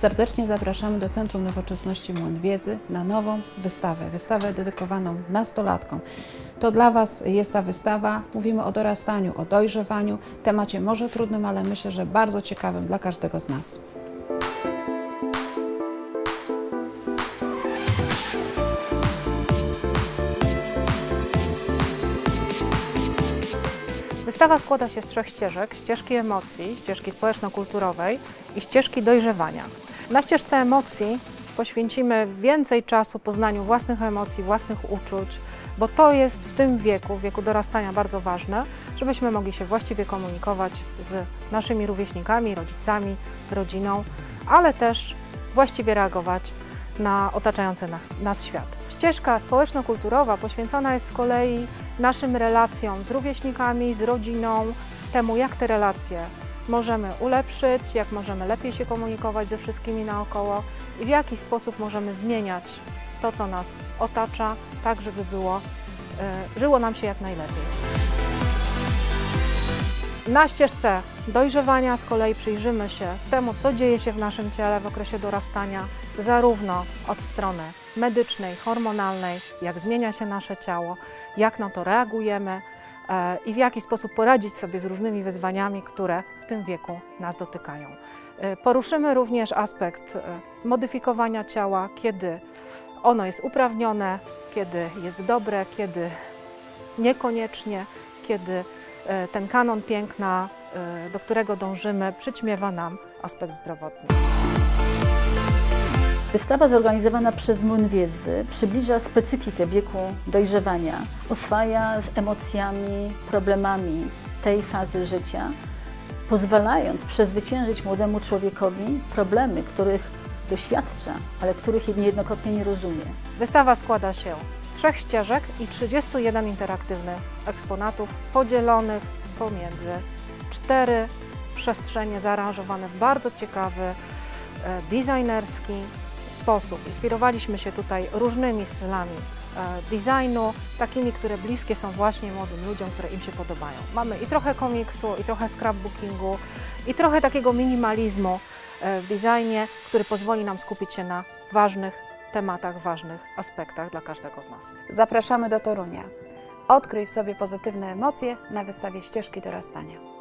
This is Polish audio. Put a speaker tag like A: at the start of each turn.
A: Serdecznie zapraszamy do Centrum Nowoczesności Młyn Wiedzy na nową wystawę dedykowaną nastolatkom. To dla Was jest ta wystawa. Mówimy o dorastaniu, o dojrzewaniu, temacie może trudnym, ale myślę, że bardzo ciekawym dla każdego z nas.
B: Wystawa składa się z 3 ścieżek: ścieżki emocji, ścieżki społeczno-kulturowej i ścieżki dojrzewania. Na ścieżce emocji poświęcimy więcej czasu poznaniu własnych emocji, własnych uczuć, bo to jest w tym wieku, wieku dorastania, bardzo ważne, żebyśmy mogli się właściwie komunikować z naszymi rówieśnikami, rodzicami, rodziną, ale też właściwie reagować na otaczający nas świat. Ścieżka społeczno-kulturowa poświęcona jest z kolei naszym relacjom z rówieśnikami, z rodziną, temu, jak te relacje możemy ulepszyć, jak możemy lepiej się komunikować ze wszystkimi naokoło i w jaki sposób możemy zmieniać to, co nas otacza, tak żeby żyło nam się jak najlepiej. Na ścieżce dojrzewania z kolei przyjrzymy się temu, co dzieje się w naszym ciele w okresie dorastania, zarówno od strony medycznej, hormonalnej, jak zmienia się nasze ciało, jak na to reagujemy i w jaki sposób poradzić sobie z różnymi wyzwaniami, które w tym wieku nas dotykają. Poruszymy również aspekt modyfikowania ciała, kiedy ono jest uprawnione, kiedy jest dobre, kiedy niekoniecznie, kiedy ten kanon piękna, do którego dążymy, przyćmiewa nam aspekt zdrowotny.
C: Wystawa zorganizowana przez Młyn Wiedzy przybliża specyfikę wieku dojrzewania, oswaja z emocjami, problemami tej fazy życia, pozwalając przezwyciężyć młodemu człowiekowi problemy, których doświadcza, ale których niejednokrotnie nie rozumie.
B: Wystawa składa się z 3 ścieżek i 31 interaktywnych eksponatów podzielonych pomiędzy 4 przestrzenie zaaranżowane w bardzo ciekawy, designerski sposób. Inspirowaliśmy się tutaj różnymi stylami designu, takimi, które bliskie są właśnie młodym ludziom, które im się podobają. Mamy i trochę komiksu, i trochę scrapbookingu, i trochę takiego minimalizmu w designie, który pozwoli nam skupić się na ważnych tematach, ważnych aspektach dla każdego z nas.
A: Zapraszamy do Torunia. Odkryj w sobie pozytywne emocje na wystawie Ścieżki dorastania.